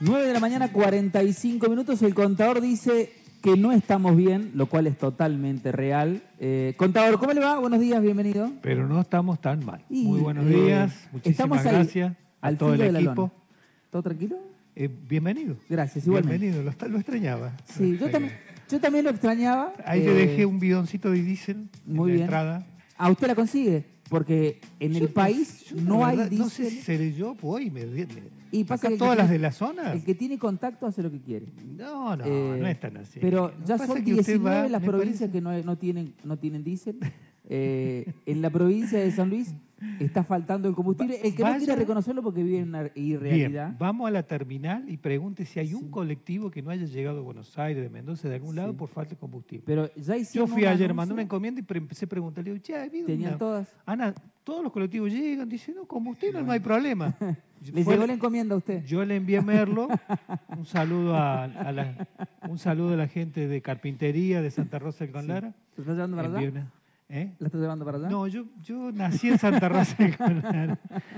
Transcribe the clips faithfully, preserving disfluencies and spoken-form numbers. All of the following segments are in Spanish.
nueve de la mañana, cuarenta y cinco minutos. El contador dice que no estamos bien, lo cual es totalmente real. Eh, contador, ¿cómo le va? Buenos días, bienvenido. Pero no estamos tan mal. Y, Muy buenos eh, días, muchísimas al, gracias a al todo el filo de equipo. la lona. ¿Todo tranquilo? Eh, bienvenido. Gracias, igualmente. Bienvenido, lo, lo extrañaba. Sí, yo también, yo también lo extrañaba. Ahí eh, te dejé un bidoncito de diésel muy en la bien. entrada. ¿A usted la consigue? Porque en Yo el país yo, no hay verdad, diésel. No sé si seré yo, voy. Me, me, Y pasa acá que el todas que las tiene, de la zona. El que tiene contacto hace lo que quiere. No, no, Eh, no es tan así. Pero Lo ya que pasa son es que usted diecinueve va, las me provincias parece- que no, no tienen no tienen diésel. Eh, en la provincia de San Luis está faltando el combustible. El que Vaya- no quiere reconocerlo porque vive en una irrealidad. Bien, vamos a la terminal y pregunte si hay Sí. un colectivo que no haya llegado a Buenos Aires, de Mendoza, de algún Sí. lado por falta de combustible. Pero ya Yo hicieron fui un ayer, anuncio. mandé una encomienda y pre- empecé a preguntarle, digo, che, ¿ha habido Tenían una- todas. Ana, todos los colectivos llegan, dicen, no, combustible no hay problema. ¿Le Fue- llegó la encomienda a usted? Yo le envié a Merlo un saludo a, a la, un saludo a la gente de carpintería de Santa Rosa del Conlara. ¿Se está llevando para Envié allá? una- ¿eh? ¿La está llevando para allá? No, yo, yo nací en Santa Rosa del Conlara.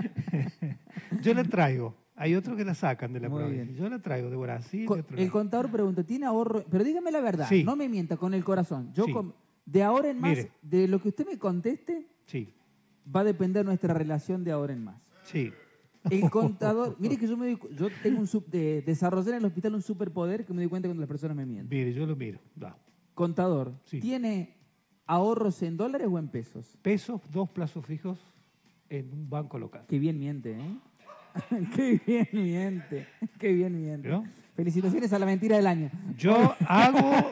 Yo la traigo. Hay otros que la sacan de la Muy provincia. bien. Yo la traigo de Brasil. Co- de otro el lado. contador pregunta, ¿tiene ahorro? Pero dígame la verdad, Sí. no me mienta con el corazón. Yo Sí. com- de ahora en más, Mire. de lo que usted me conteste, Sí, va a depender nuestra relación de ahora en más. sí. El contador, mire que yo me doy cu- yo tengo un sub, de, desarrollé en el hospital un superpoder que me doy cuenta cuando las personas me mienten. Mire, yo lo miro. Va. Contador, Sí. ¿tiene ahorros en dólares o en pesos? Pesos, dos plazos fijos en un banco local. Qué bien miente, ¿eh? Qué bien miente, qué bien miente. ¿Vio? Felicitaciones a la mentira del año. Yo hago,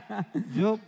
yo,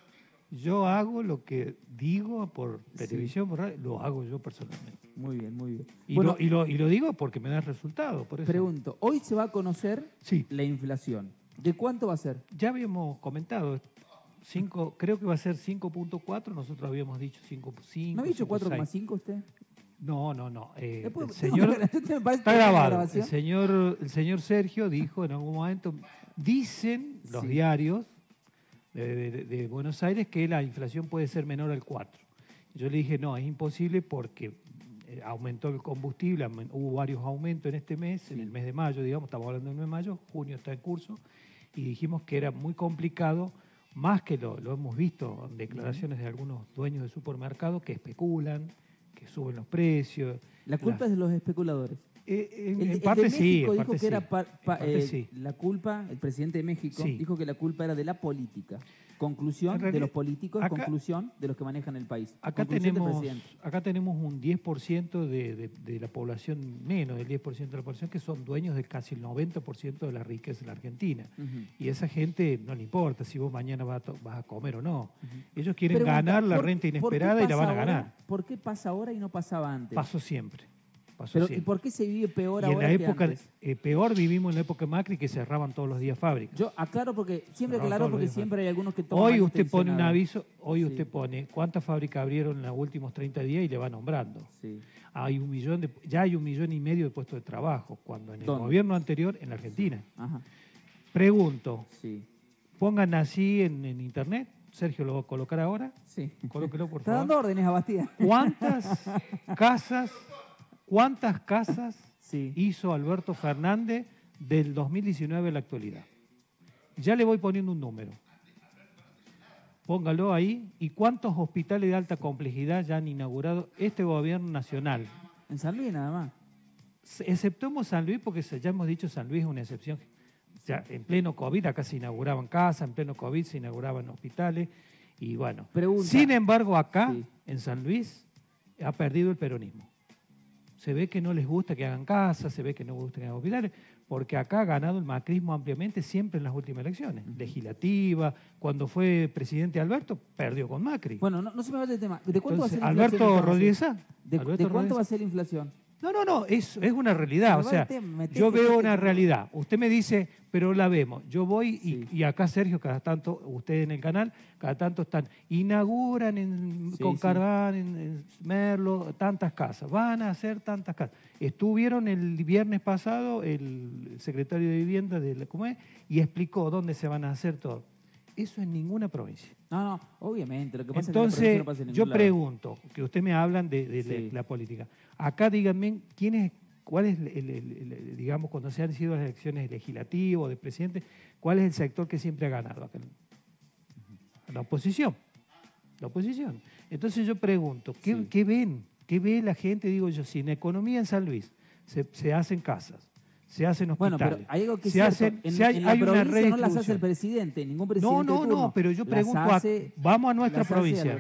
yo hago lo que digo por televisión, por radio, lo hago yo personalmente. Muy bien, muy bien. Y, Bueno, lo, y, lo, y lo digo porque me da resultado. Por eso. pregunto, hoy se va a conocer Sí, la inflación. ¿De cuánto va a ser? ya habíamos comentado, cinco, creo que va a ser cinco punto cuatro, nosotros habíamos dicho cinco punto cinco. ¿No ha dicho cinco punto cuatro seis. coma cinco usted? No, no, no. eh, Después- el señor, me parece está que hay grabado. El grabación. señor, el señor Sergio dijo en algún momento, dicen los Sí. diarios de, de- de Buenos Aires que la inflación puede ser menor al cuatro. Yo le dije, no, es imposible porque eh, aumentó el combustible, aumen- hubo varios aumentos en este mes, en el mes de mayo, digamos, estamos hablando del mes de mayo, junio está en curso, y dijimos que era muy complicado, más que lo, lo hemos visto en declaraciones de algunos dueños de supermercados que especulan, que suben los precios. La culpa es de los especuladores. Eh, en, El, en el parte de sí, México en dijo parte que era sí, pa- en pa- parte eh, sí. la culpa, el presidente de México Sí. dijo que la culpa era de la política. Conclusión En realidad, de los políticos, acá- conclusión de los que manejan el país. Acá Conclusión del tenemos, presidente. acá tenemos un diez por ciento de, de, de la población, menos del diez por ciento de la población, que son dueños de casi el noventa por ciento de la riqueza en la Argentina. Ujú. Y a esa gente no le importa si vos mañana vas a, to- vas a comer o no. Ujú. Ellos quieren Pregunta, ganar la ¿por- renta por qué inesperada y la pasa van a ahora- ganar. ¿Por qué pasa ahora y no pasaba antes? Pasó siempre. Pasó Pero, ¿y siempre. por qué se vive peor Y en ahora la que época, antes? eh, peor vivimos en la época de Macri, que cerraban todos los días fábricas. Yo aclaro porque siempre Cerraban aclaro todos los porque días siempre hay algunos que toman Hoy mal usted pone un intencionado. aviso, hoy Sí. usted pone cuántas fábricas abrieron en los últimos treinta días y le va nombrando. Sí. Hay un millón de, ya hay un millón y medio de puestos de trabajo, cuando en el ¿Dónde? gobierno anterior, en la Argentina. Ajá. Pregunto, Sí. pongan así en, en internet, Sergio lo va a colocar ahora, Sí. colóquelo por Está dando favor. órdenes a Bastía. ¿Cuántas casas, cuántas casas Sí. hizo Alberto Fernández del dos mil diecinueve a la actualidad? Ya le voy poniendo un número. Póngalo ahí. ¿Y cuántos hospitales de alta complejidad ya han inaugurado este gobierno nacional? En San Luis nada más. Exceptuemos San Luis, porque ya hemos dicho San Luis es una excepción. O sea, en pleno COVID acá se inauguraban casas, en pleno COVID se inauguraban hospitales. Y bueno, Pregunta. sin embargo acá, Sí. en San Luis, ha perdido el peronismo. Se ve que no les gusta que hagan casas, se ve que no les gusta que hagan hospitales, porque acá ha ganado el macrismo ampliamente siempre en las últimas elecciones. Legislativa, cuando fue presidente Alberto, perdió con Macri. Bueno, no, no se me vaya el tema. ¿De cuánto Entonces, va a ser la inflación? Alberto entonces? Rodríguez Sá. ¿De, Alberto de cuánto Rodríguez va a ser la inflación? No, no, no, es, es una realidad. O Pero sea, vete, metete, yo veo metete. una realidad. Usted me dice, pero la vemos. Yo voy y, Sí. y acá, Sergio, cada tanto, ustedes en el canal, cada tanto están, inauguran en, Sí, con sí. Carván, en, en Merlo, tantas casas. Van a hacer tantas casas. Estuvieron el viernes pasado el secretario de Vivienda de la, ¿cómo es? Y explicó dónde se van a hacer todo. Eso en ninguna provincia. No, no, obviamente. Lo que pasa Entonces, es que en la provincia no pasa en yo ningún lado. pregunto, que usted me hablan de, de Sí. la, la política. Acá díganme quiénes, cuál es, el, el, el, el, digamos, cuando se han sido las elecciones legislativas, de presidente, cuál es el sector que siempre ha ganado acá? La oposición. La oposición. Entonces yo pregunto, ¿qué, sí. ¿qué ven? ¿Qué ve la gente? Digo yo, si en economía en San Luis se, se hacen casas, se hacen hospitales. Bueno, pero hay algo que se hacen, en, se hay, en la hay provincia una no las hace el presidente, ningún presidente. No, no, no, pero yo pregunto, hace, a, vamos a nuestra provincia.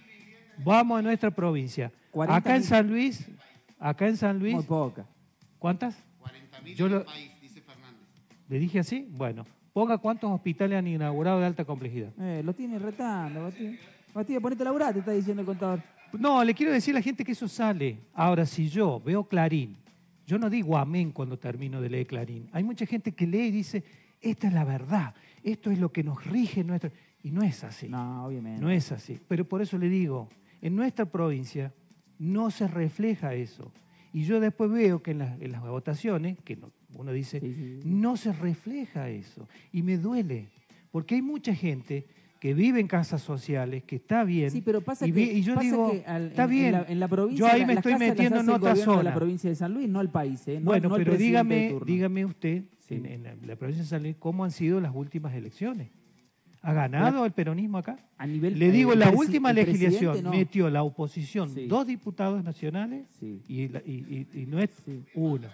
Vamos a nuestra provincia. Acá en San Luis, acá en San Luis. Muy poca. ¿Cuántas? cuarenta mil en el país, dice Fernández. ¿Le dije así? Bueno, ponga cuántos hospitales han inaugurado de alta complejidad. Eh, lo tiene retando, Batía. Batía, ponete a laburar, te está diciendo el contador. No, le quiero decir a la gente que eso sale. Ahora, si yo veo Clarín, yo no digo amén cuando termino de leer Clarín. Hay mucha gente que lee y dice, esta es la verdad, esto es lo que nos rige nuestra... Y no es así. No, obviamente. No es así. Pero por eso le digo, en nuestra provincia no se refleja eso. Y yo después veo que en las, en las votaciones, que no, uno dice, sí, sí. no se refleja eso. Y me duele, porque hay mucha gente que vive en casas sociales, que está bien. Sí, pero pasa y, que, y yo pasa digo, que al, está en, bien. En la, en la provincia, yo ahí la, me estoy metiendo en otra zona. De la provincia de San Luis, no el país. ¿eh? No, bueno, no pero dígame, de dígame usted, sí. en, en la, la provincia de San Luis, ¿cómo han sido las últimas elecciones? ¿Ha ganado la, el peronismo acá? A nivel, Le digo, eh, la presi, última legislación no. metió la oposición sí. dos diputados nacionales sí. y, la, y, y, y no es sí. uno.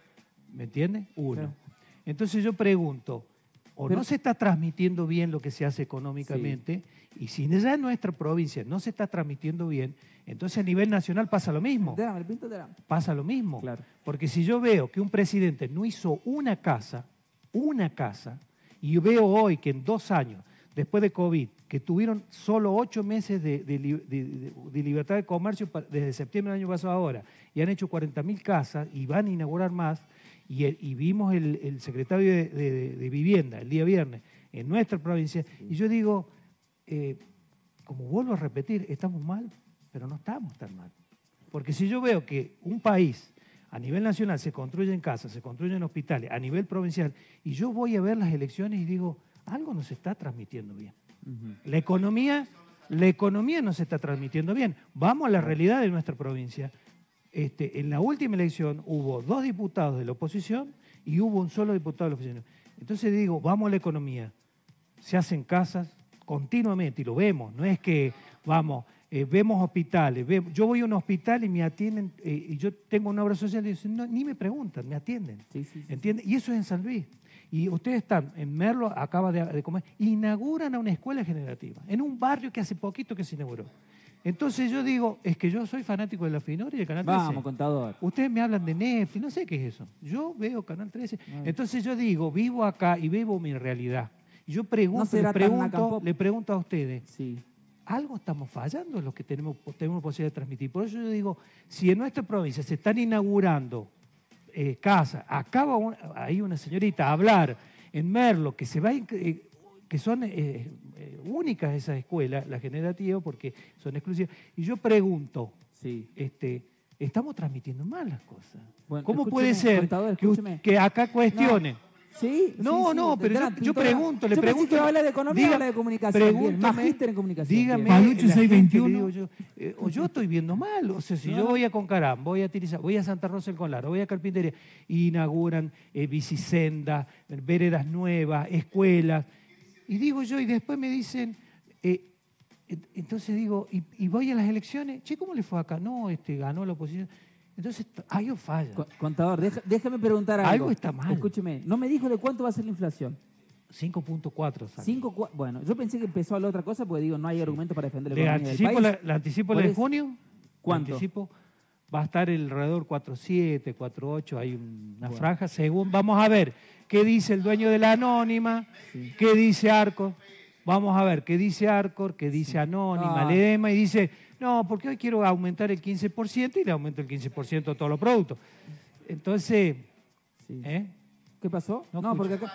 ¿Me entiende? Uno. Claro. Entonces yo pregunto, o pero, no se está transmitiendo bien lo que se hace económicamente, sí. y si ya en nuestra provincia no se está transmitiendo bien, entonces a nivel nacional pasa lo mismo. Déjame, el pinto, déjame. Pasa lo mismo. Claro. Porque si yo veo que un presidente no hizo una casa, una casa, y yo veo hoy que en dos años, después de COVID, que tuvieron solo ocho meses de, de, de, de, de libertad de comercio desde septiembre del año pasado ahora, y han hecho cuarenta mil casas y van a inaugurar más, y, el, y vimos el, el secretario de, de, de Vivienda el día viernes en nuestra provincia, sí. y yo digo, eh, como vuelvo a repetir, estamos mal, pero no estamos tan mal. Porque si yo veo que un país a nivel nacional se construyen casas, se construyen hospitales, a nivel provincial, y yo voy a ver las elecciones y digo, algo no se está transmitiendo bien. Uh-huh. La economía, la economía no se está transmitiendo bien. Vamos a la realidad de nuestra provincia. Este, en la última elección hubo dos diputados de la oposición y hubo un solo diputado de la oposición. Entonces digo, vamos a la economía. Se hacen casas continuamente y lo vemos. No es que, vamos, eh, vemos hospitales. Vemos, yo voy a un hospital y me atienden, eh, y yo tengo una obra social y dicen, no, ni me preguntan, me atienden. Sí, sí, sí. ¿Entienden? Y eso es en San Luis. Y ustedes están en Merlo, acaba de, de comer, inauguran a una escuela generativa, en un barrio que hace poquito que se inauguró. Entonces yo digo, es que yo soy fanático de la Finor y del Canal trece. Vamos, contador. Ustedes me hablan de Netflix, no sé qué es eso. Yo veo Canal trece. Ay. Entonces yo digo, vivo acá y vivo mi realidad. Y yo pregunto, no le, pregunto le pregunto a ustedes, sí. ¿algo estamos fallando en los que tenemos, tenemos posibilidad de transmitir? Por eso yo digo, si en nuestra provincia se están inaugurando eh, casas, acaba un, ahí una señorita a hablar en Merlo, que se va eh, que son eh, eh, únicas esas escuelas, las generativas, porque son exclusivas. Y yo pregunto, sí. este, estamos transmitiendo mal las cosas. Bueno, ¿cómo puede ser que, que acá cuestionen? No. Sí, no, sí, no, sí, pero yo, yo pregunto, le yo pregunto. Que habla de economía diga, habla de comunicación. Bien, magíster en comunicación. Dígame, Palucho seiscientos veintiuno. Yo, eh, o yo estoy viendo mal. O sea, si no, yo voy a Concarán, voy a Tirizá, voy a Santa Rosa del Conlar, voy a Carpintería, inauguran eh, bicisendas, veredas nuevas, escuelas. Y digo yo, y después me dicen, eh, entonces digo, y, y voy a las elecciones, che, ¿cómo le fue acá? No, este, ganó la oposición. Entonces, algo falla. Contador, deja, déjame preguntar algo. Algo está mal. Escúcheme, no me dijo de cuánto va a ser la inflación. cinco punto cuatro. Bueno, yo pensé que empezó a la otra cosa porque digo, no hay argumento para defender la ¿Le economía anticipo del país. La, ¿Le anticipo la de junio? ¿Cuánto? Anticipo, va a estar alrededor cuatro punto siete, cuatro punto ocho, hay una bueno. franja. Según, vamos a ver qué dice el dueño de la Anónima, sí. qué dice Arcor. Vamos a ver qué dice Arcor, qué dice sí. Anónima, ah. Ledema, y dice... No, porque hoy quiero aumentar el quince por ciento y le aumento el quince por ciento a todos los productos. Entonces, sí. ¿eh? ¿Qué pasó? No, no porque acá...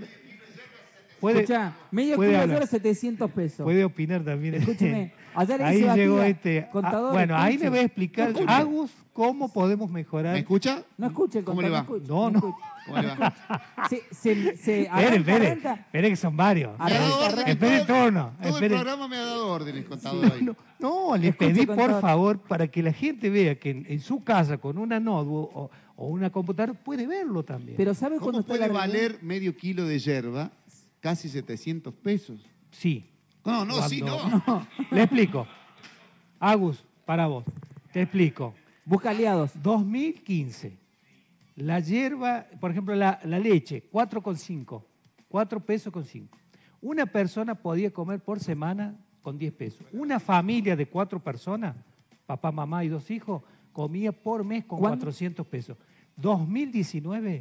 Puede, Escuchá, medio kilo de dólar setecientos pesos. Puede opinar también. Escúcheme, ayer ahí hice llegó batida, este... contador, Ah, bueno, escuche. ahí le voy a explicar, no Agus, cómo podemos mejorar. ¿Me escucha? No escuche el ¿Cómo le va? No, no. ¿Cómo le va? Se, se, se espere, espere, espere que son varios. Espere el turno. Todo espere. el programa me ha dado órdenes, contador. Sí, no, no, le Escuche, pedí, contador. por favor, para que la gente vea que en, en su casa, con una notebook o, o una computadora, puede verlo también. Pero ¿sabe cuándo ¿Cómo está puede la realidad? valer medio kilo de yerba casi setecientos pesos? Sí. No, no, sí, Cuando- no. Le explico. Agus, para vos. Te explico. Busca aliados. dos mil quince. La hierba, por ejemplo, la, la leche, cuatro con cinco. cuatro pesos con cinco. Una persona podía comer por semana con diez pesos. Una familia de cuatro personas, papá, mamá y dos hijos, comía por mes con ¿Cuándo? cuatrocientos pesos. dos mil diecinueve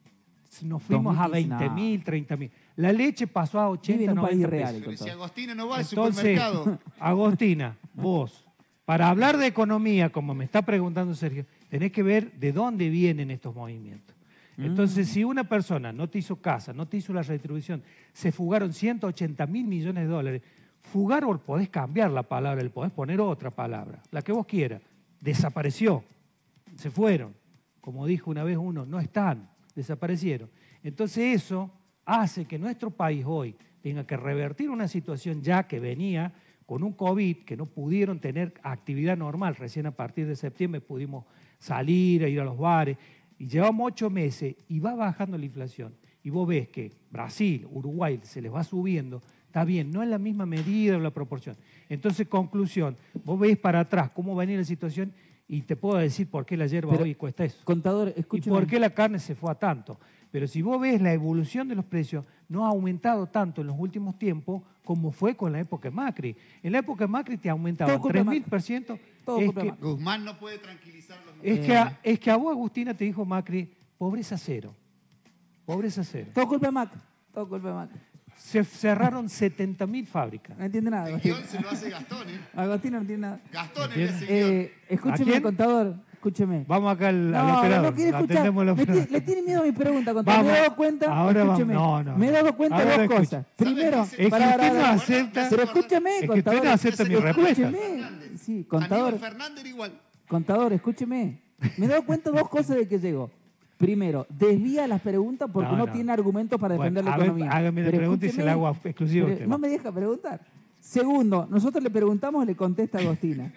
nos fuimos a dos mil diecinueve. veinte mil, treinta mil. La leche pasó a Vive en ochenta, un país noventa real. pesos. Pero si contador. Agostina no va al Entonces, supermercado. Agostina, vos, para hablar de economía, como me está preguntando Sergio, tenés que ver de dónde vienen estos movimientos. Entonces, si una persona no te hizo casa, no te hizo la redistribución, se fugaron ciento ochenta mil millones de dólares, fugar o podés cambiar la palabra, le podés poner otra palabra, la que vos quieras. Desapareció, se fueron. Como dijo una vez uno, no están, desaparecieron. Entonces eso hace que nuestro país hoy tenga que revertir una situación ya que venía con un COVID, que no pudieron tener actividad normal. Recién a partir de septiembre pudimos salir, a ir a los bares, y llevamos ocho meses y va bajando la inflación. Y vos ves que Brasil, Uruguay, se les va subiendo, está bien, no en la misma medida o la proporción. Entonces, conclusión, vos ves para atrás cómo venía la situación y te puedo decir por qué la hierba Pero, hoy cuesta eso. Contador, ¿Y escúcheme. por qué la carne se fue a tanto? Pero si vos ves la evolución de los precios, no ha aumentado tanto en los últimos tiempos como fue con la época de Macri. En la época de Macri te aumentaban Todo culpa de tres mil Macri. por ciento. Todo Es culpa de que, Macri. Guzmán no puede tranquilizar los es, Eh. que a, es que a vos, Agustina, te dijo Macri, pobreza cero. Pobreza cero. Todo culpa de Macri. Todo culpa de Macri. Se cerraron setenta mil fábricas. No entiende nada. El Agostina. guión se lo hace Gastón, ¿eh? Agostina no entiende nada. Gastón es ¿Entiendes? ese guión. Eh, ¿A escúcheme, quién? contador. Escúcheme. Vamos acá al, al No, operador. no quiere escuchar. Atendemos al Le, operador. ti- le tiene miedo a mi pregunta, contador. Me he Vamos. dado cuenta. Ahora vamos. escúcheme, No, no, me he no. dado cuenta de Ahora dos escucha. cosas. Primero, Es que para, usted para, no para- acepta- Pero escúcheme, Es que contador. usted no acepta mi respuesta. Escúcheme. Sí, Aníbal contador. Fernández era igual. Contador, escúcheme. Me he dado cuenta de dos cosas de que llegó. Primero, desvía las preguntas porque No, no, no. tiene argumentos para Bueno, defender la a ver, economía. hágame la Pero pregunta y se la escúcheme, hago exclusiva a pero usted, No va. me deja preguntar. Segundo, nosotros le preguntamos, le contesta Agostina.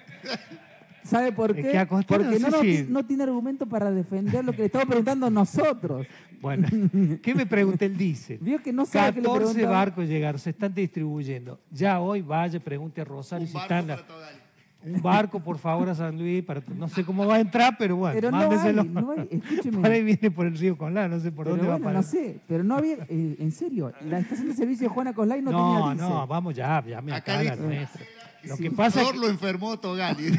¿Sabe por Es qué? que Agostina Porque no no, sé nos si- ti- no tiene argumentos para defender lo que le estamos preguntando nosotros. Bueno, ¿qué me pregunta? Él dice, Vio que no sabe que le catorce preguntaba. barcos llegaron, se están distribuyendo. Ya hoy vaya, pregunte a Rosario Un si barco están... para Togali. Un barco, por favor, a San Luis. Para, no sé cómo va a entrar, pero bueno, Pero no mándeselo. hay, no hay, escúcheme. Por ahí viene por el río Conlá, no sé por Pero dónde bueno, va a no parar. sé, pero no había, eh, en serio, la estación de servicio de Juana Coslay no, No, tenía no, diésel. vamos ya, llame Acá acá a la dice- nuestra. Lo Sí. que pasa es Thor que, lo enfermó Togali.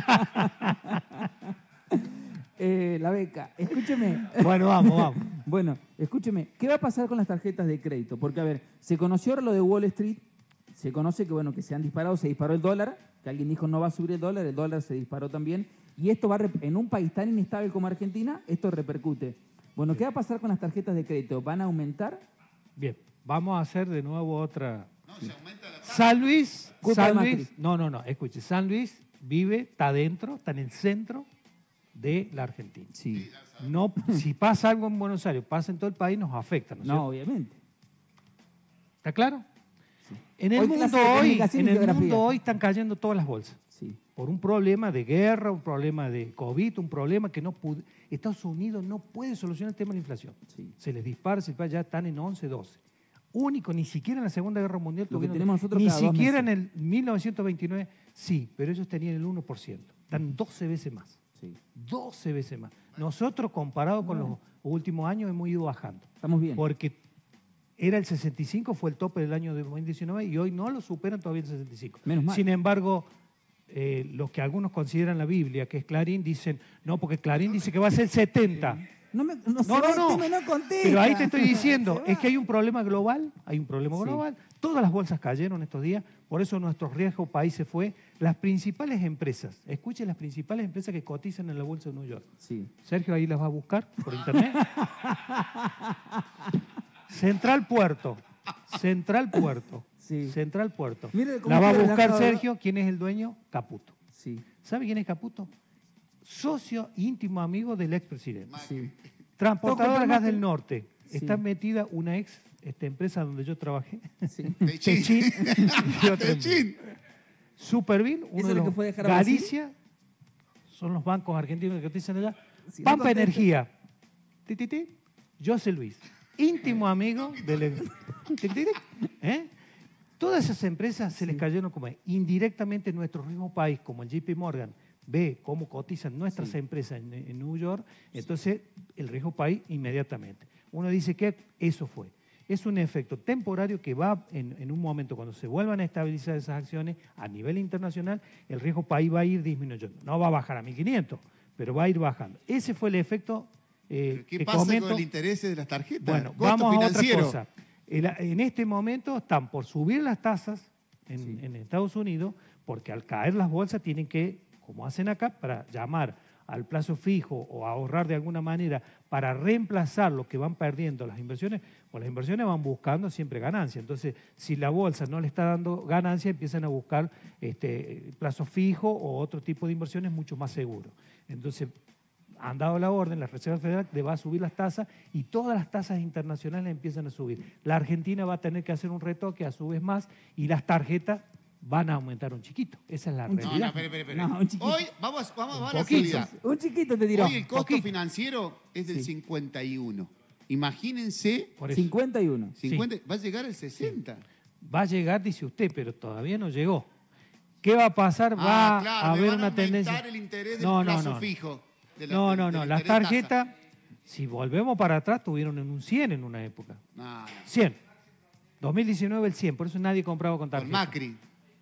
Eh, la beca, escúcheme. bueno, vamos, vamos. Bueno, escúcheme, ¿qué va a pasar con las tarjetas de crédito? Porque, a ver, se conoció ahora lo de Wall Street, se conoce que, bueno, que se han disparado, se disparó el dólar, que alguien dijo no va a subir el dólar, el dólar se disparó también, y esto va a, rep- en un país tan inestable como Argentina, esto repercute. Bueno, ¿qué va a pasar con las tarjetas de crédito? ¿Van a aumentar? Bien, vamos a hacer de nuevo otra. No, se aumenta la tasa. San Luis, Culpa de San Macri. Luis, no, no, no, escuche, San Luis vive, está dentro, está en el centro de la Argentina. Sí. No, si pasa algo en Buenos Aires, pasa en todo el país, nos afecta, ¿no es No, cierto? obviamente. ¿Está claro? En el Hoy mundo clase de hoy, comunicación en y el geografía. mundo hoy están cayendo todas las bolsas. Sí. Por un problema de guerra, un problema de COVID, un problema que no pudo, Estados Unidos no puede solucionar el tema de la inflación. Sí. Se les dispara, se les dispara, ya están en once, doce. Único, ni siquiera en la Segunda Guerra Mundial Lo que tuvieron- tenemos nosotros ni cada dos siquiera meses. en el mil novecientos veintinueve, sí, pero ellos tenían el uno por ciento. Están doce veces más. Sí. doce veces más. Nosotros, comparado con los últimos años, hemos ido bajando. Estamos bien. Porque era el sesenta y cinco, fue el tope del año de dos mil diecinueve y hoy no lo superan todavía el sesenta y cinco. Menos mal. Sin embargo, eh, los que algunos consideran la Biblia, que es Clarín, dicen, no, porque Clarín dice que va a ser setenta. No, me, no, se No, va no, el no. tema y no contesta. Pero ahí te estoy diciendo, Se es va. que hay un problema global, hay un problema Sí. global. Todas las bolsas cayeron estos días, por eso nuestro riesgo país se fue. Las principales empresas, escuchen las principales empresas que cotizan en la bolsa de New York. Sí. Sergio ahí las va a buscar por internet. Central Puerto. Central Puerto. Sí. Central Puerto. Mire cómo La va a está buscar relajado. Sergio. ¿Quién es el dueño? Caputo. Sí. ¿Sabe quién es Caputo? Socio íntimo amigo del expresidente. Sí. Transportadora Toco Gas tomate. del Norte. Sí. Está metida una ex este, empresa donde yo trabajé. Sí. Techín. Techín. y otra empresa. Techín. Supervin, uno ¿Eso de es lo los que fue dejar a Brasil? Galicia, son los bancos argentinos que cotizan allá. Si no Pampa contesta- Energía. Ti, ti, ti. José Luis. Íntimo amigo del... Ti, ti, ti. ¿Eh? Todas esas empresas se les cayeron como indirectamente nuestro mismo país, como el J P Morgan, ve cómo cotizan nuestras Sí. empresas en, en New York, entonces el riesgo país inmediatamente. Uno dice que eso fue. Es un efecto temporario que va en, en un momento, cuando se vuelvan a estabilizar esas acciones a nivel internacional, el riesgo país va a ir disminuyendo. No va a bajar a mil quinientos, pero va a ir bajando. Ese fue el efecto eh, ¿Qué que pasa comento. con el interés de las tarjetas? Bueno, Costo vamos a financiero. otra cosa. El- En este momento están por subir las tasas en, Sí. en Estados Unidos, porque al caer las bolsas tienen que, como hacen acá, para llamar al plazo fijo o ahorrar de alguna manera para reemplazar lo que van perdiendo las inversiones, pues las inversiones van buscando siempre ganancia. Entonces, si la bolsa no le está dando ganancia, empiezan a buscar este, plazo fijo o otro tipo de inversiones mucho más seguros. Entonces, han dado la orden, la Reserva Federal, de va a subir las tasas y todas las tasas internacionales empiezan a subir. La Argentina va a tener que hacer un retoque a su vez más y las tarjetas van a aumentar un chiquito. Esa es la No, no, realidad. espere, espere, espere. No, un chiquito. Hoy, vamos, vamos, vamos a la poquito. realidad. Un chiquito te tiró. Hoy el costo Poquito. financiero es del Sí. cincuenta y uno. Imagínense, Por eso. cincuenta y uno. cincuenta, va a llegar al sesenta. Va a llegar, dice usted, pero todavía no llegó. ¿Qué va a pasar? Va Ah, claro, a me haber van una aumentar tendencia. el interés del No, no, plazo no. fijo. de la- No, del- no, del no. Las interés tasa. tarjetas, si volvemos para atrás, tuvieron en un cien en una época. No, no. cien. dos mil diecinueve el cien, por eso nadie compraba con Con tarjeta. Macri.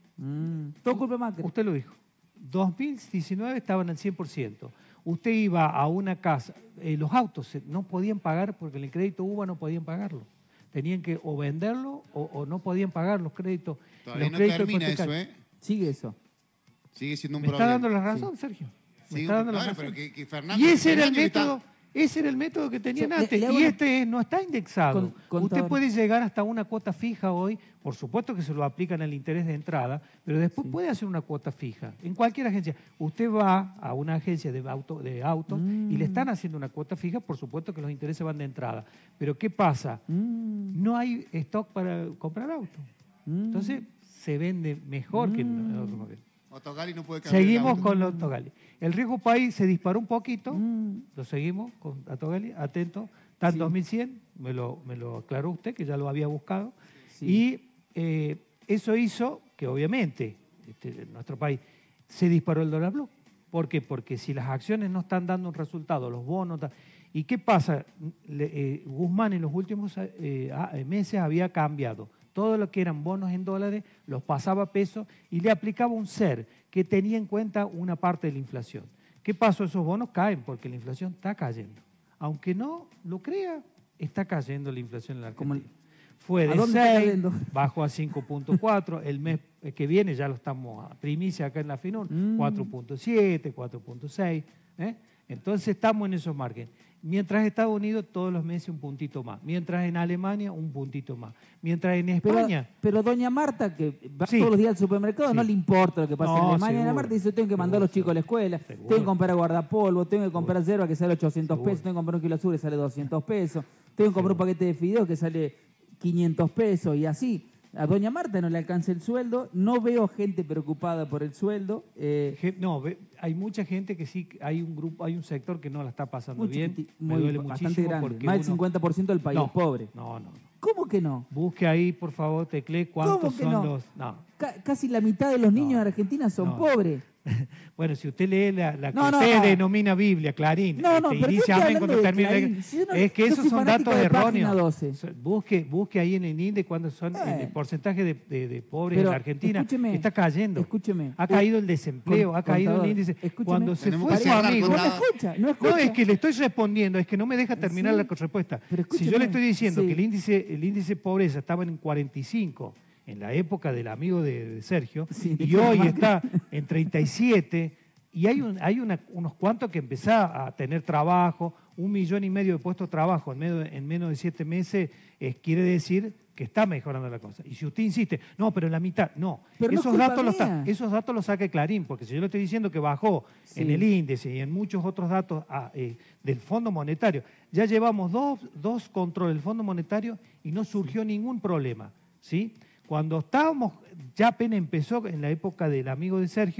Mm, todo culpa de Macri. Usted lo dijo. dos mil diecinueve estaban al cien por ciento. Usted iba a una casa, eh, los autos se- no podían pagar porque en el crédito U B A no podían pagarlo. Tenían que o venderlo o, o no podían pagar los créditos. Todavía los no créditos termina eso, hipotecarios. ¿eh? Sigue eso. Sigue siendo un ¿Me está problema. dando la razón, Sergio? ¿Me Sí, está dando la claro, razón? pero que- que Fernando- Y ese era el Fernando está- método, ese era el método que tenían Sí, le- antes. le hago Y una- este no está indexado. Con- contador. Usted puede llegar hasta una cuota fija hoy, por supuesto que se lo aplican al interés de entrada, pero después Sí. puede hacer una cuota fija. En cualquier agencia. Usted va a una agencia de, auto, de autos y le Mm. están haciendo una cuota fija, por supuesto que los intereses van de entrada. Pero ¿qué pasa? Mm, No hay stock para comprar auto. mm. Entonces se vende mejor que en Mm. el otro modelo. Otogali no puede cambiar el Seguimos auto. con los Togali. El riesgo país se disparó un poquito, Mm. lo seguimos con Togali, atento. Está en Sí. dos mil cien, me lo, me lo aclaró usted, que ya lo había buscado. Sí. Y eh, eso hizo que obviamente este, en nuestro país se disparó el dólar blue. ¿Por qué? Porque si las acciones no están dando un resultado, los bonos... ta- ¿Y qué pasa? Le- eh, Guzmán en los últimos eh, ah, meses había cambiado. Todo lo que eran bonos en dólares los pasaba a pesos y le aplicaba un SER que tenía en cuenta una parte de la inflación. ¿Qué pasó? Esos bonos caen porque la inflación está cayendo. Aunque no lo crea, está cayendo la inflación en la Como Argentina. Fue ¿A de dónde está seis, cayendo? bajó a cinco punto cuatro, el mes que viene ya lo estamos a primicia acá en la FINUR, Mm. cuatro punto siete, cuatro punto seis. ¿eh? Entonces estamos en esos márgenes. Mientras Estados Unidos todos los meses un puntito más. Mientras en Alemania un puntito más. Mientras en Pero, España... pero doña Marta, que va Sí. todos los días al supermercado, Sí. no le importa lo que pasa No, en Alemania. Doña seguro. Marta dice, tengo que mandar a los chicos a la escuela, Seguro. tengo que comprar guardapolvo, tengo que comprar yerba que sale ochocientos Seguro. pesos, tengo que comprar un kilo de azúcar que sale doscientos pesos, tengo que comprar un paquete de fideos que sale quinientos pesos y así. A doña Marta no le alcanza el sueldo, no veo gente preocupada por el sueldo. eh, Ge- No, ve- hay mucha gente que sí, hay un grupo, hay un sector que no la está pasando muy bien. chiquiti- Me muy- duele bastante muchísimo grande. porque Más del uno- cincuenta por ciento del país No, es pobre. No, no, no. ¿Cómo que no? Busque ahí, por favor, teclee cuántos ¿Cómo que son no? los... No. Ca- casi la mitad de los niños No, de Argentina son no. pobres. Bueno, si usted lee la, la que No, no, usted no. denomina Biblia, Clarín, No, no, este, pero y yo dice estoy amén hablando cuando de termina, Clarín. Si yo no- es que yo esos soy son fanático datos de Página erróneos. doce. So- Busque, busque ahí en el INDE cuándo son Eh. el porcentaje de, de- de pobres Pero en Argentina. escúcheme, Está cayendo. escúcheme. Ha caído el desempleo, Con- ha caído el contador, índice. escúcheme. Cuando se Tenemos fue que su cerrar, amigo... No me contador. escucha, no escucha. No, es que le estoy respondiendo, es que no me deja terminar Sí. la respuesta. Pero Si yo escúcheme, le estoy diciendo sí. que el índice, el índice de pobreza estaba en cuarenta y cinco en la época del amigo de, de Sergio, Sí, de y hoy Macri. está en treinta y siete, y hay, un, hay una- unos cuantos que empezaron a tener trabajo, un millón y medio de puestos de trabajo en, medio- en menos de siete meses, eh, quiere decir que está mejorando la cosa. Y si usted insiste, no, pero la mitad, no. Pero no es esos, culpa datos los está- mía. esos datos los saca Clarín, porque si yo le estoy diciendo que bajó Sí. en el índice y en muchos otros datos ah, eh, del Fondo Monetario, ya llevamos dos, dos controles del Fondo Monetario y no surgió ningún problema, ¿sí? Cuando estábamos, ya apenas empezó en la época del amigo de Sergio,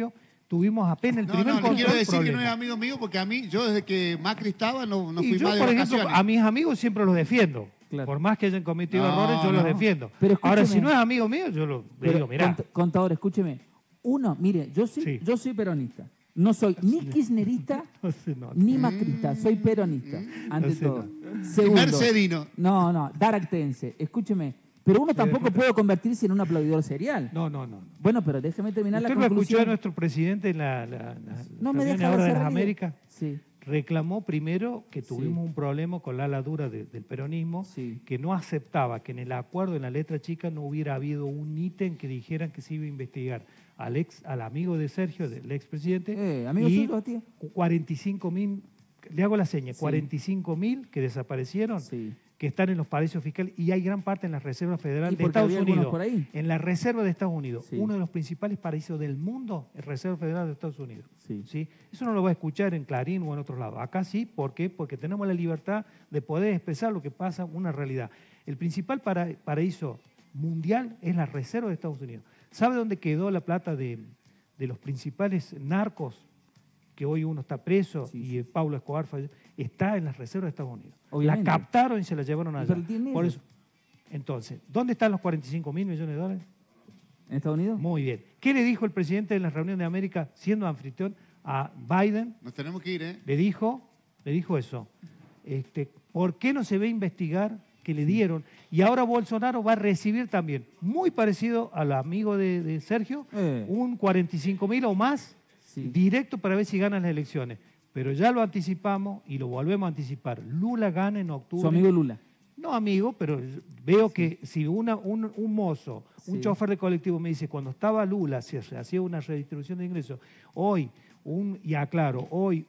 tuvimos apenas el No, primer no, le control, quiero decir problema. que no es amigo mío porque a mí, yo desde que Macri estaba no, no Y fui yo, más de por ejemplo, vacaciones. a mis amigos siempre los defiendo. Claro. Por más que hayan cometido No, errores, yo no. los defiendo. Pero Ahora, si escúcheme. no es amigo mío, yo lo, le Pero, digo, mirá. cont- contador, escúcheme. Uno, mire, yo soy, Sí. yo soy peronista. No soy ni kirchnerista No se nota. ni macrista, soy peronista, ante No se todo. nota. Y Segundo, Mercedino. no, no, daractense, escúcheme. Pero uno tampoco puede convertirse en un aplaudidor serial. No, no, no. Bueno, pero déjeme terminar la Usted lo escuchó conclusión. de nuestro presidente en la, la, la No me reunión deja ahora de hacer las realidad. Américas. Sí, Reclamó primero que Sí. tuvimos un problema con la ala dura de- del peronismo, Sí. que no aceptaba que en el acuerdo, en la letra chica, no hubiera habido un ítem que dijeran que se iba a investigar al ex, al amigo de Sergio, del expresidente, Eh, amigo y suyo, tío. cuarenta y cinco mil, le hago la seña, Sí. cuarenta y cinco mil que desaparecieron, Sí. que están en los paraísos fiscales, y hay gran parte en la Reserva Federal Y de porque Estados había algunos Unidos. por ahí. En la Reserva de Estados Unidos, Sí. uno de los principales paraísos del mundo es Reserva Federal de Estados Unidos. Sí. ¿Sí? Eso no lo va a escuchar en Clarín o en otros lados. Acá sí, ¿por qué? Porque tenemos la libertad de poder expresar lo que pasa, una realidad. El principal para- paraíso mundial es la Reserva de Estados Unidos. ¿Sabe dónde quedó la plata de, de los principales narcos? Que hoy uno está preso Sí, y sí. eh, Pablo Escobar falleció, está en las reservas de Estados Unidos. Obviamente. La captaron y se la llevaron allá. pero tienen Por ellos. eso. Entonces, ¿dónde están los cuarenta y cinco mil millones de dólares? ¿En Estados Unidos? Muy bien. ¿Qué le dijo el presidente en la reunión de América, siendo anfitrión, a Biden? Nos tenemos que ir, ¿eh? Le dijo, le dijo eso. Este, ¿Por qué no se ve a investigar que le dieron? Y ahora Bolsonaro va a recibir también, muy parecido al amigo de, de Sergio, Eh. un cuarenta y cinco mil o más Sí. directo para ver si ganan las elecciones. Pero ya lo anticipamos y lo volvemos a anticipar. Lula gana en octubre. Su amigo Lula. No amigo, pero veo que si una, un, un mozo, un Sí. chofer de colectivo me dice, cuando estaba Lula, se hacía una redistribución de ingresos, hoy, un, y aclaro, hoy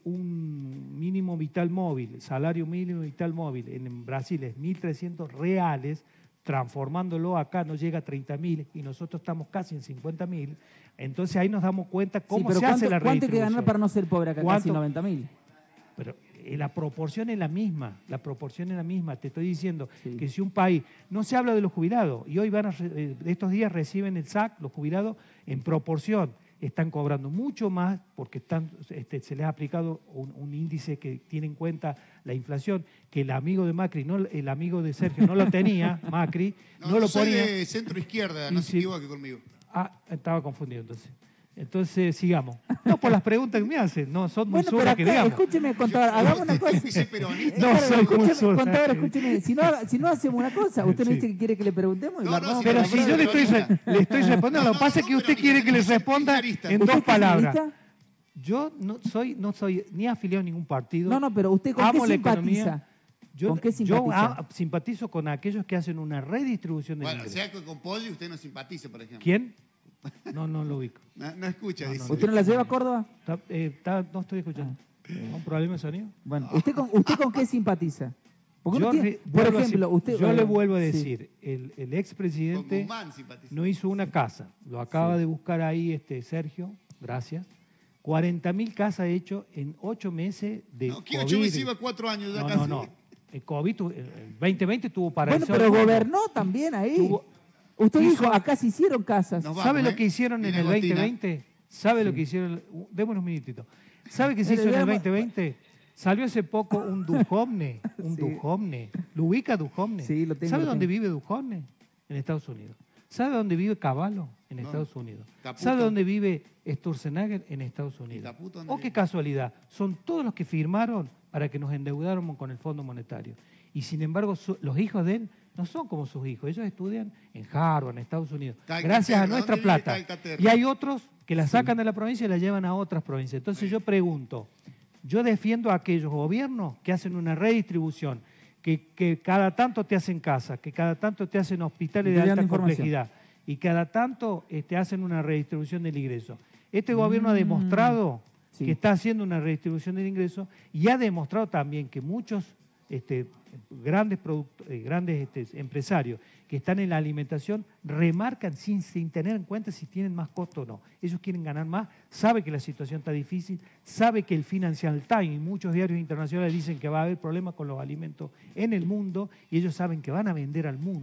un mínimo vital móvil, salario mínimo vital móvil en Brasil es mil trescientos reales, transformándolo acá no llega a treinta mil y nosotros estamos casi en cincuenta mil, entonces ahí nos damos cuenta cómo Sí, pero se ¿cuánto, hace la ¿cuánto hay que redistribución. ganar para no ser pobre acá? Casi ¿Cuánto? noventa mil. Pero eh, la proporción es la misma, la proporción es la misma. Te estoy diciendo Sí. que si un país, no se habla de los jubilados, y hoy van a, re- eh, estos días reciben el S A C, los jubilados, en proporción, están cobrando mucho más porque están, este, se les ha aplicado un, un índice que tiene en cuenta la inflación, que el amigo de Macri, no, el amigo de Sergio no lo tenía, Macri, no, No, lo soy ponía. de centro izquierda, no Y se sí. equivoque conmigo. Ah, estaba confundido entonces. Entonces, sigamos. No, por las preguntas que me hacen, no, son muy Bueno, pero zurdas que acá, digamos. escúcheme, contador, hagamos una cosa. Soy peronista. No, Claro, soy escúcheme, muy zurda. contador, escúcheme. Si no, si no hacemos una cosa, usted Sí. me dice que quiere que le preguntemos y No, lo no, armamos sí, Pero para si la yo le prueba. estoy, re- le estoy respondiendo, lo que pasa es que usted quiere que le responda en dos ¿Usted palabras. kirchnerista? Yo no soy, no soy ni afiliado a ningún partido. No, no, pero usted con Amo qué la simpatiza. economía. Yo, ¿Con qué yo simpatiza? ah, simpatizo con aquellos que hacen una redistribución de Bueno, o ingresos. sea que con Pollo usted no simpatiza, por ejemplo. ¿Quién? No, no lo ubico. No, no escucha, No, no, dice. no. ¿Usted no la lleva a Córdoba? Está- eh, está- no estoy escuchando. ¿Un problema de sonido? Bueno, ¿usted con, usted con qué simpatiza? Porque Yo uno tiene- re- por vuelvo a ejemplo, sim- usted... yo le bueno, vuelvo a sí. decir, el, el Con expresidente Guzmán simpatiza. no hizo una casa. Lo acaba Sí. de buscar ahí este Sergio, gracias. cuarenta mil casas hechas en ocho meses de No, quiero COVID. yo me iba cuatro años ya No, casi. no, no. El COVID, tu- el el veinte veinte tuvo para Bueno, eso. pero gobernó también ahí. Tuvo- Usted hizo- dijo, acá se hicieron casas. Nos ¿Sabe vamos, lo ¿eh? que hicieron en Viene el Agostina. veinte veinte? ¿Sabe lo que hicieron? uh, Démonos un minutito. ¿Sabe qué se Pero hizo en el digamos- veinte veinte? Salió hace poco un Duhovne, un Sí. Duhovne. ¿Lo ubica Duhovne? Sí, lo tengo, ¿Sabe lo dónde tengo. vive Duhovne? En Estados Unidos. ¿Sabe dónde vive Cavallo? En No. Estados Unidos. Caputo. ¿Sabe dónde vive Sturzenegger? En Estados Unidos. Caputo dónde Oh, qué vive? casualidad. Son todos los que firmaron para que nos endeudáramos con el Fondo Monetario. Y sin embargo, su- los hijos de él no son como sus hijos. Ellos estudian en Harvard, en Estados Unidos. Calcaterra. Gracias a nuestra ¿Dónde vive plata. Calcaterra? Y hay otros que la sacan de la provincia y la llevan a otras provincias. Entonces yo pregunto, yo defiendo a aquellos gobiernos que hacen una redistribución, que, que cada tanto te hacen casas, que cada tanto te hacen hospitales de Te dan alta información. complejidad y cada tanto eh, te hacen una redistribución del ingreso. Este gobierno ha demostrado Sí. que está haciendo una redistribución del ingreso y ha demostrado también que muchos este, grandes, product- eh, grandes este, empresarios que están en la alimentación remarcan sin, sin tener en cuenta si tienen más costo o no. Ellos quieren ganar más, sabe que la situación está difícil, sabe que el Financial Times y muchos diarios internacionales dicen que va a haber problemas con los alimentos en el mundo y ellos saben que van a vender al mundo,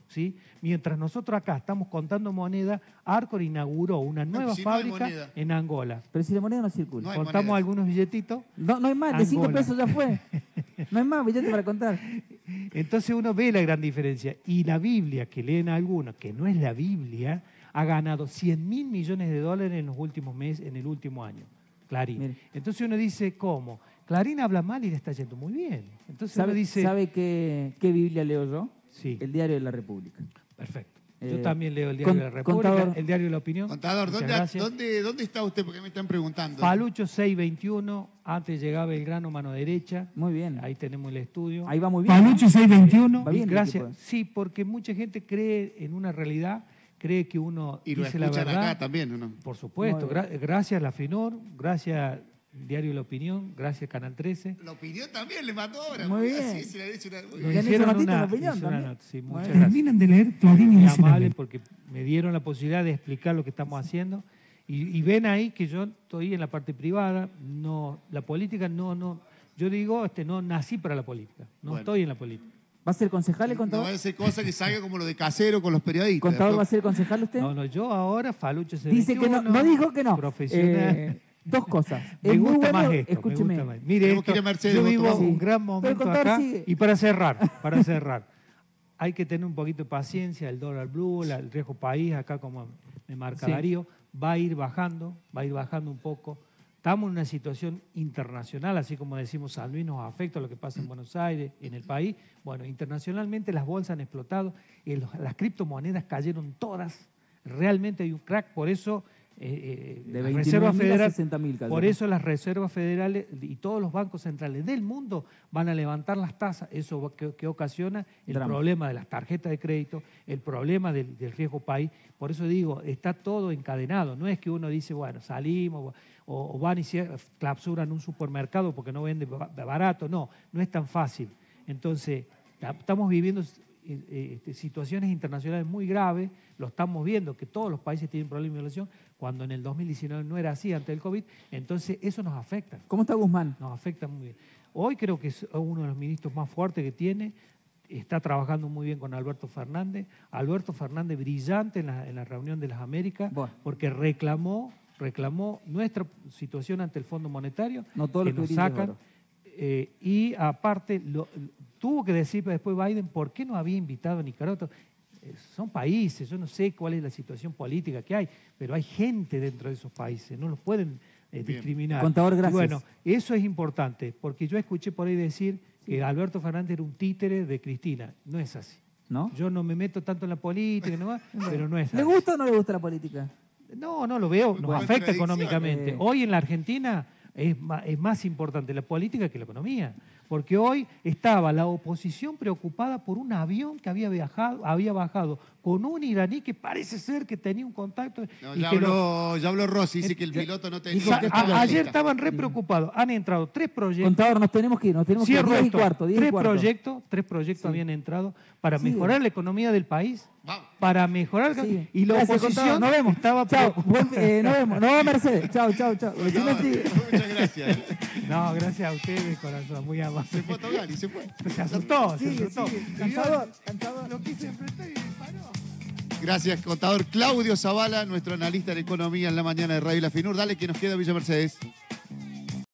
¿sí? Mientras nosotros acá estamos contando moneda, Arcor inauguró una nueva si no hay fábrica moneda. en Angola. Pero si la moneda no circula. No hay Contamos moneda. algunos billetitos. No, no hay más, de cinco Angola. pesos ya fue. No hay más billetes para contar. Entonces uno ve la gran diferencia. Y la Biblia, que leen algunos, que no es la Biblia, ha ganado cien mil millones de dólares en los últimos meses, en el último año. Clarín. Mire. Entonces uno dice, ¿cómo? Clarín habla mal y le está yendo muy bien. Entonces ¿Sabe, uno dice... ¿sabe qué, qué Biblia leo yo? Sí. El Diario de la República. Perfecto. Eh, Yo también leo el Diario con- de la República, contador. el Diario de la Opinión. Contador, Muchas ¿dónde, gracias. dónde, ¿dónde está usted? Porque me están preguntando. Palucho seiscientos veintiuno, antes llegaba Belgrano, mano derecha. Muy bien. Ahí tenemos el estudio. Ahí va muy bien. Palucho seiscientos veintiuno. Va bien el Gracias. equipo. Sí, porque mucha gente cree en una realidad, cree que uno Y lo dice la escuchan verdad. acá también, ¿o no? Por supuesto. Muy bien. Gra- gracias la FINOR, gracias Diario de la Opinión, gracias Canal trece. La opinión también le mandó ahora. Muy porque bien. así se le dice una- muy Lo bien. han hecho hicieron notita en una, la opinión hizo una también. nota, sí, Muy muchas bien. gracias. Terminan de leer Clarín y Muy dice la amable ley. porque me dieron la posibilidad de explicar lo que estamos haciendo. Y, y ven ahí que yo estoy en la parte privada, no, la política no, no, yo digo, este, no nací para la política, no Bueno. estoy en la política. ¿Va a ser concejal el No contador? va a ser cosa que salga como lo de casero con los periodistas. ¿Contador va a ser concejal usted? No, no, yo ahora, Falucho Dice que no, no dijo que no. Profesional. Eh, dos cosas. Me Es muy gusta bueno, más esto, escúcheme. me gusta más. Mire, Tenemos esto, que ir a Mercedes, yo vos vivo tomás. un gran Pero momento contar acá. sigue. Y para cerrar, para cerrar, hay que tener un poquito de paciencia, el dólar blue, la- el riesgo país, acá como me marca Sí. Darío, va a ir bajando, va a ir bajando un poco. Estamos en una situación internacional, así como decimos San Luis nos afecta lo que pasa en Buenos Aires, en el país. Bueno, internacionalmente las bolsas han explotado, y los- las criptomonedas cayeron todas. Realmente hay un crack, por eso eh, eh, De la veintinueve Reserva mil a Federal, sesenta mil cayó. por eso las reservas federales y todos los bancos centrales del mundo van a levantar las tasas. Eso va- que, que ocasiona el Drama. problema de las tarjetas de crédito, el problema del, del riesgo país. Por eso digo, está todo encadenado. No es que uno dice, bueno, salimos o, o van y se clausuran un supermercado porque no vende ba- barato. No, no es tan fácil. Entonces, ta- estamos viviendo eh, eh, situaciones internacionales muy graves. Lo estamos viendo, que todos los países tienen problemas de inflación, cuando en el dos mil diecinueve no era así antes del COVID. Entonces, eso nos afecta. ¿Cómo está Guzmán? Nos afecta muy bien. Hoy creo que es uno de los ministros más fuertes que tiene. Está trabajando muy bien con Alberto Fernández. Alberto Fernández brillante en la, en la reunión de las Américas, Bueno. porque reclamó, reclamó nuestra situación ante el Fondo Monetario, No todo lo que que nos brilla es sacan. oro. Eh, y aparte, lo- tuvo que decir después Biden por qué no había invitado a Nicaragua. Eh, Son países, yo no sé cuál es la situación política que hay, pero hay gente dentro de esos países, no los pueden eh, Bien. discriminar. Contador, Y gracias. bueno, eso es importante, porque yo escuché por ahí decir que Alberto Fernández era un títere de Cristina. No es así. ¿No? Yo no me meto tanto en la política, ¿no? pero no es así. ¿Le gusta o no le gusta la política? No, no lo veo, nos Bueno, afecta contradicción. económicamente. Eh. Hoy en la Argentina es más, es más importante la política que la economía, porque hoy estaba la oposición preocupada por un avión que había viajado, había bajado con un iraní que parece ser que tenía un contacto. No, y ya, que lo- habló, ya habló Rossi, dice que el Ya- piloto no dijo tenía. que a- pilotista. ayer estaban re preocupados. Han entrado tres proyectos. Contador, nos tenemos que ir, nos tenemos que ir. Cierro diez y esto. cuarto, diez y tres cuarto. proyectos, tres proyectos Sí. habían entrado para Sí. mejorar la economía del país, Vamos. para mejorar Sí. y la Gracias, oposición contador. Nos vemos. estaba Chao. preocupada. Buen- eh, nos vemos. Nos vemos, Mercedes. Chao, chao, chao. No, Siempre- muchas gracias. No, gracias a ustedes, corazón, muy amable. Se fue a tocar y se fue. Se asustó, se Sigue, asustó. sigue. Y yo Cansador, cansador. Lo quise enfrentar y disparó. Gracias, contador Claudio Zavala, nuestro analista de economía en la mañana de Radio La Finur. Dale que nos queda Villa Mercedes.